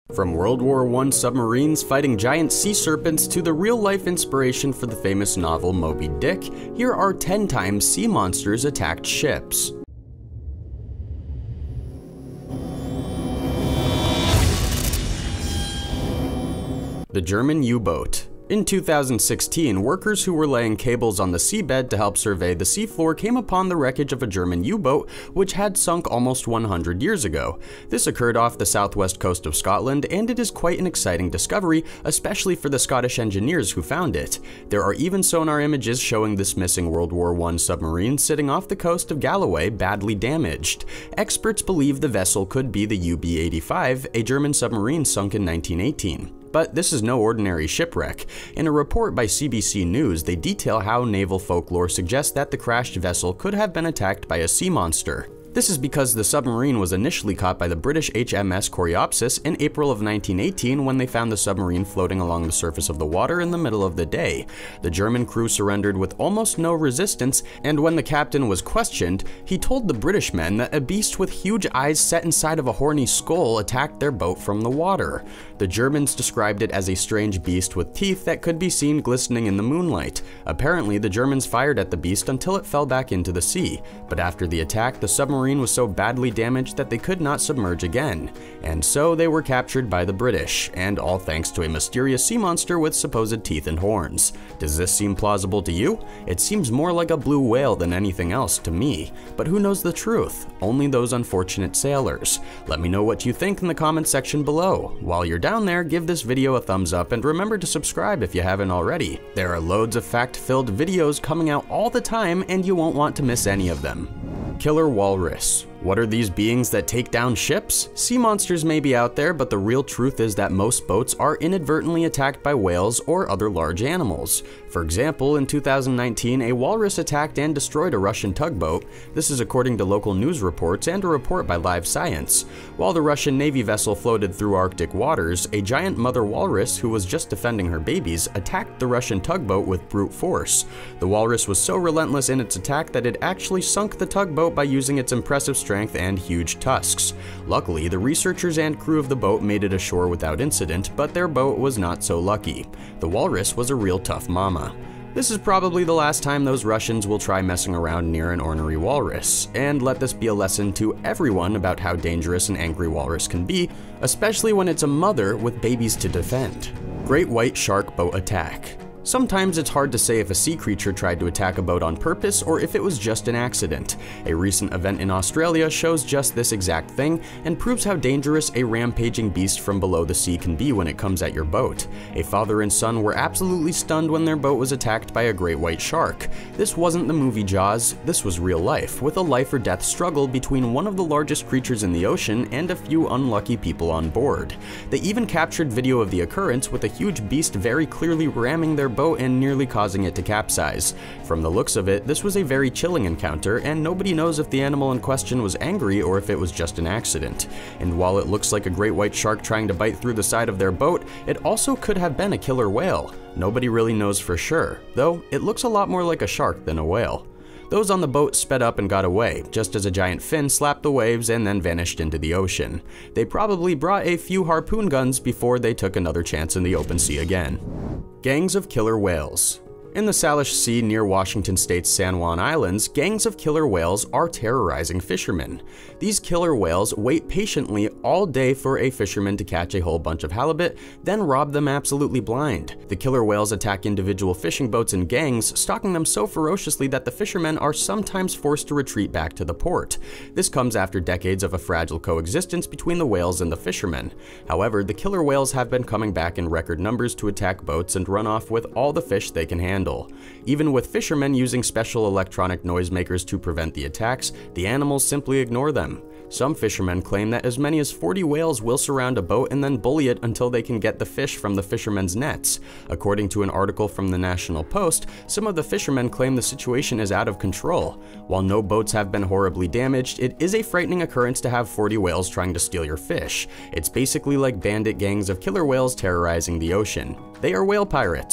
From World War I submarines fighting giant sea serpents to the real-life inspiration for the famous novel Moby Dick, here are 10 times sea monsters attacked ships. The German U-boat. In 2016, workers who were laying cables on the seabed to help survey the seafloor came upon the wreckage of a German U-boat which had sunk almost 100 years ago. This occurred off the southwest coast of Scotland, and it is quite an exciting discovery, especially for the Scottish engineers who found it. There are even sonar images showing this missing World War I submarine sitting off the coast of Galloway, badly damaged. Experts believe the vessel could be the UB-85, a German submarine sunk in 1918. But this is no ordinary shipwreck. In a report by CBC News, they detail how naval folklore suggests that the crashed vessel could have been attacked by a sea monster. This is because the submarine was initially caught by the British HMS Coreopsis in April of 1918 when they found the submarine floating along the surface of the water in the middle of the day. The German crew surrendered with almost no resistance, and when the captain was questioned, he told the British men that a beast with huge eyes set inside of a horny skull attacked their boat from the water. The Germans described it as a strange beast with teeth that could be seen glistening in the moonlight. Apparently, the Germans fired at the beast until it fell back into the sea, but after the attack, the submarine was so badly damaged that they could not submerge again. And so they were captured by the British, and all thanks to a mysterious sea monster with supposed teeth and horns. Does this seem plausible to you? It seems more like a blue whale than anything else to me, but who knows the truth? Only those unfortunate sailors. Let me know what you think in the comments section below. While you're down there, give this video a thumbs up and remember to subscribe if you haven't already. There are loads of fact-filled videos coming out all the time, and you won't want to miss any of them. Killer walrus. What are these beings that take down ships? Sea monsters may be out there, but the real truth is that most boats are inadvertently attacked by whales or other large animals. For example, in 2019, a walrus attacked and destroyed a Russian tugboat. This is according to local news reports and a report by Live Science. While the Russian Navy vessel floated through Arctic waters, a giant mother walrus who was just defending her babies attacked the Russian tugboat with brute force. The walrus was so relentless in its attack that it actually sunk the tugboat by using its impressive strength and huge tusks. Luckily, the researchers and crew of the boat made it ashore without incident, but their boat was not so lucky. The walrus was a real tough mama. This is probably the last time those Russians will try messing around near an ornery walrus, and let this be a lesson to everyone about how dangerous an angry walrus can be, especially when it's a mother with babies to defend. Great white shark boat attack. Sometimes it's hard to say if a sea creature tried to attack a boat on purpose or if it was just an accident. A recent event in Australia shows just this exact thing and proves how dangerous a rampaging beast from below the sea can be when it comes at your boat. A father and son were absolutely stunned when their boat was attacked by a great white shark. This wasn't the movie Jaws, this was real life, with a life or death struggle between one of the largest creatures in the ocean and a few unlucky people on board. They even captured video of the occurrence with a huge beast very clearly ramming their boat and nearly causing it to capsize. From the looks of it, this was a very chilling encounter, and nobody knows if the animal in question was angry or if it was just an accident. And while it looks like a great white shark trying to bite through the side of their boat, it also could have been a killer whale. Nobody really knows for sure, though it looks a lot more like a shark than a whale. Those on the boat sped up and got away, just as a giant fin slapped the waves and then vanished into the ocean. They probably brought a few harpoon guns before they took another chance in the open sea again. Gangs of killer whales. In the Salish Sea near Washington State's San Juan Islands, gangs of killer whales are terrorizing fishermen. These killer whales wait patiently all day for a fisherman to catch a whole bunch of halibut, then rob them absolutely blind. The killer whales attack individual fishing boats in gangs, stalking them so ferociously that the fishermen are sometimes forced to retreat back to the port. This comes after decades of a fragile coexistence between the whales and the fishermen. However, the killer whales have been coming back in record numbers to attack boats and run off with all the fish they can handle. Even with fishermen using special electronic noisemakers to prevent the attacks, the animals simply ignore them. Some fishermen claim that as many as 40 whales will surround a boat and then bully it until they can get the fish from the fishermen's nets. According to an article from the National Post, some of the fishermen claim the situation is out of control. While no boats have been horribly damaged, it is a frightening occurrence to have 40 whales trying to steal your fish. It's basically like bandit gangs of killer whales terrorizing the ocean. They are whale pirates.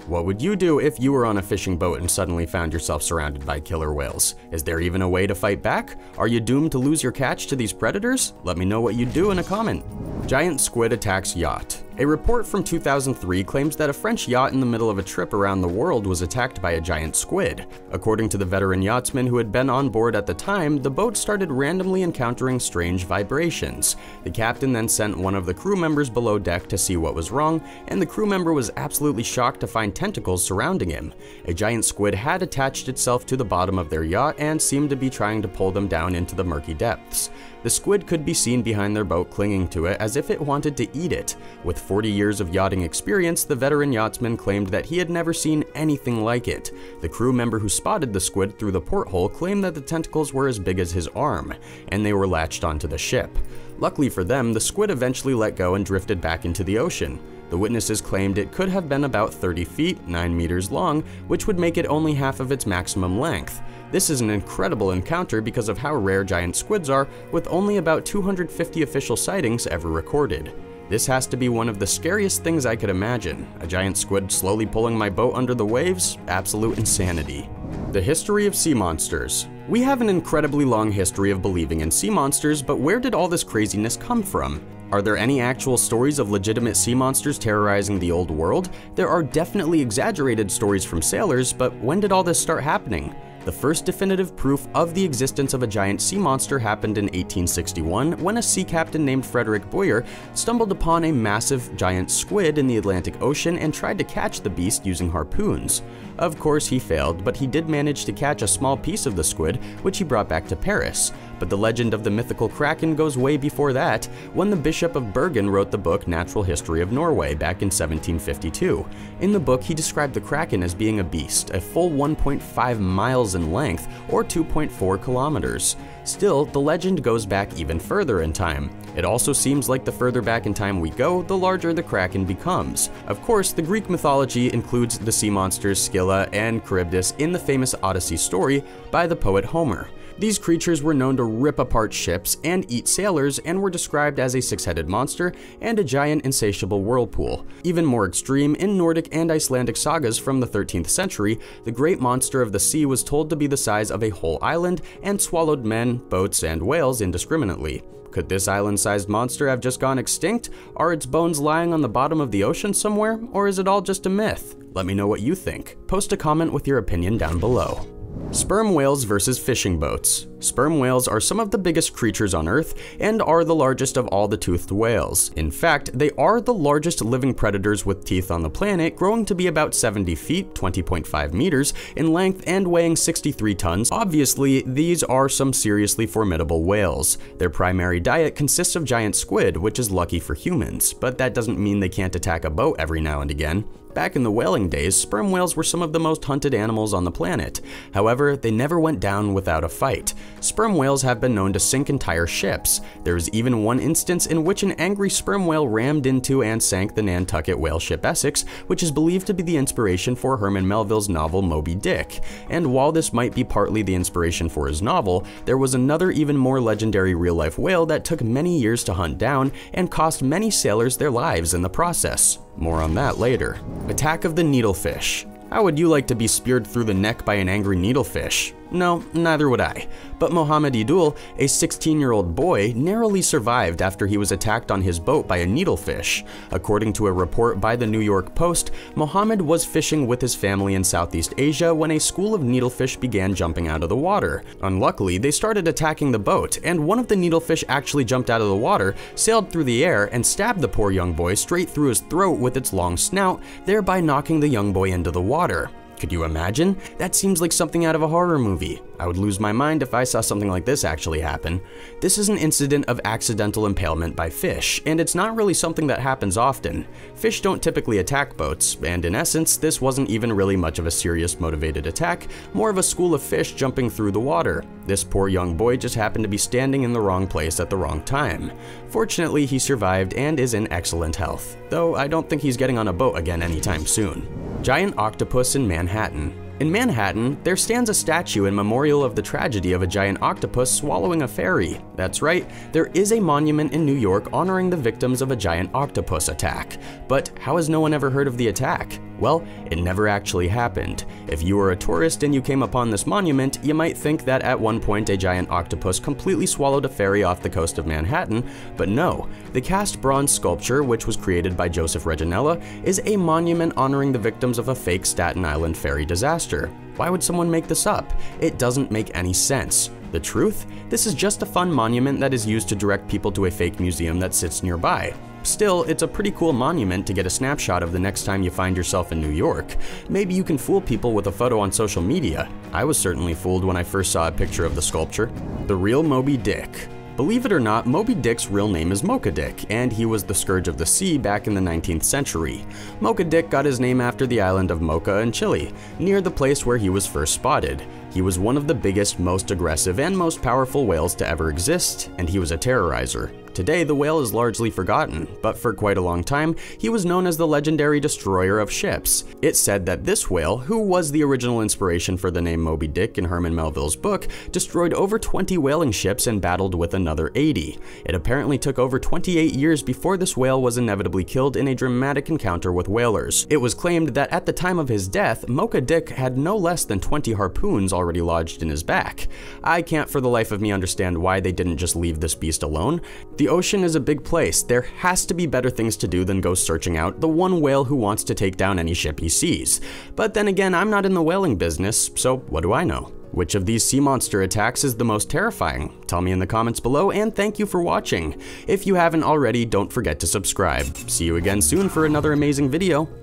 What would you do if you were on a fishing boat and suddenly found yourself surrounded by killer whales? Is there even a way to fight back? Are you doomed to lose your catch to these predators? Let me know what you'd do in a comment. Giant squid attacks yacht. A report from 2003 claims that a French yacht in the middle of a trip around the world was attacked by a giant squid. According to the veteran yachtsman who had been on board at the time, the boat started randomly encountering strange vibrations. The captain then sent one of the crew members below deck to see what was wrong, and the crew member was absolutely shocked to find tentacles surrounding him. A giant squid had attached itself to the bottom of their yacht and seemed to be trying to pull them down into the murky depths. The squid could be seen behind their boat clinging to it as if it wanted to eat it. With 40 years of yachting experience, the veteran yachtsman claimed that he had never seen anything like it. The crew member who spotted the squid through the porthole claimed that the tentacles were as big as his arm, and they were latched onto the ship. Luckily for them, the squid eventually let go and drifted back into the ocean. The witnesses claimed it could have been about 30 feet, 9 meters long, which would make it only half of its maximum length. This is an incredible encounter because of how rare giant squids are, with only about 250 official sightings ever recorded. This has to be one of the scariest things I could imagine. A giant squid slowly pulling my boat under the waves? Absolute insanity. The history of sea monsters. We have an incredibly long history of believing in sea monsters, but where did all this craziness come from? Are there any actual stories of legitimate sea monsters terrorizing the old world? There are definitely exaggerated stories from sailors, but when did all this start happening? The first definitive proof of the existence of a giant sea monster happened in 1861 when a sea captain named Frederick Boyer stumbled upon a massive giant squid in the Atlantic Ocean and tried to catch the beast using harpoons. Of course, he failed, but he did manage to catch a small piece of the squid, which he brought back to Paris. But the legend of the mythical Kraken goes way before that, when the Bishop of Bergen wrote the book Natural History of Norway back in 1752. In the book, he described the Kraken as being a beast, a full 1.5 miles in length, or 2.4 kilometers. Still, the legend goes back even further in time. It also seems like the further back in time we go, the larger the Kraken becomes. Of course, the Greek mythology includes the sea monsters Scylla and Charybdis in the famous Odyssey story by the poet Homer. These creatures were known to rip apart ships and eat sailors, and were described as a six-headed monster and a giant insatiable whirlpool. Even more extreme, in Nordic and Icelandic sagas from the 13th century, the great monster of the sea was told to be the size of a whole island and swallowed men, boats, and whales indiscriminately. Could this island-sized monster have just gone extinct? Are its bones lying on the bottom of the ocean somewhere, or is it all just a myth? Let me know what you think. Post a comment with your opinion down below. Sperm whales versus fishing boats. Sperm whales are some of the biggest creatures on Earth and are the largest of all the toothed whales. In fact, they are the largest living predators with teeth on the planet, growing to be about 70 feet, 20.5 meters in length and weighing 63 tons. Obviously, these are some seriously formidable whales. Their primary diet consists of giant squid, which is lucky for humans, but that doesn't mean they can't attack a boat every now and again. Back in the whaling days, sperm whales were some of the most hunted animals on the planet. However, they never went down without a fight. Sperm whales have been known to sink entire ships. There is even one instance in which an angry sperm whale rammed into and sank the Nantucket whale ship Essex, which is believed to be the inspiration for Herman Melville's novel Moby Dick. And while this might be partly the inspiration for his novel, there was another even more legendary real-life whale that took many years to hunt down and cost many sailors their lives in the process. More on that later. Attack of the needlefish. How would you like to be speared through the neck by an angry needlefish? No, neither would I. But Mohammed Idul, a 16-year-old boy, narrowly survived after he was attacked on his boat by a needlefish. According to a report by the New York Post, Mohammed was fishing with his family in Southeast Asia when a school of needlefish began jumping out of the water. Unluckily, they started attacking the boat, and one of the needlefish actually jumped out of the water, sailed through the air, and stabbed the poor young boy straight through his throat with its long snout, thereby knocking the young boy into the water. Could you imagine? That seems like something out of a horror movie. I would lose my mind if I saw something like this actually happen. This is an incident of accidental impalement by fish, and it's not really something that happens often. Fish don't typically attack boats, and in essence, this wasn't even really much of a serious motivated attack, more of a school of fish jumping through the water. This poor young boy just happened to be standing in the wrong place at the wrong time. Fortunately, he survived and is in excellent health, though I don't think he's getting on a boat again anytime soon. Giant octopus in Manhattan. In Manhattan, there stands a statue in memorial of the tragedy of a giant octopus swallowing a ferry. That's right, there is a monument in New York honoring the victims of a giant octopus attack. But how has no one ever heard of the attack? Well, it never actually happened. If you were a tourist and you came upon this monument, you might think that at one point a giant octopus completely swallowed a ferry off the coast of Manhattan, but no. The cast bronze sculpture, which was created by Joseph Reginella, is a monument honoring the victims of a fake Staten Island ferry disaster. Why would someone make this up? It doesn't make any sense. The truth? This is just a fun monument that is used to direct people to a fake museum that sits nearby. Still, it's a pretty cool monument to get a snapshot of the next time you find yourself in New York. Maybe you can fool people with a photo on social media. I was certainly fooled when I first saw a picture of the sculpture. The real Moby Dick. Believe it or not, Moby Dick's real name is Mocha Dick, and he was the scourge of the sea back in the 19th century. Mocha Dick got his name after the island of Mocha in Chile, near the place where he was first spotted. He was one of the biggest, most aggressive, and most powerful whales to ever exist, and he was a terrorizer. Today, the whale is largely forgotten, but for quite a long time, he was known as the legendary destroyer of ships. It's said that this whale, who was the original inspiration for the name Moby Dick in Herman Melville's book, destroyed over 20 whaling ships and battled with another 80. It apparently took over 28 years before this whale was inevitably killed in a dramatic encounter with whalers. It was claimed that at the time of his death, Mocha Dick had no less than 20 harpoons already lodged in his back. I can't for the life of me understand why they didn't just leave this beast alone. The ocean is a big place. There has to be better things to do than go searching out the one whale who wants to take down any ship he sees. But then again, I'm not in the whaling business, so what do I know? Which of these sea monster attacks is the most terrifying? Tell me in the comments below, and thank you for watching. If you haven't already, don't forget to subscribe. See you again soon for another amazing video.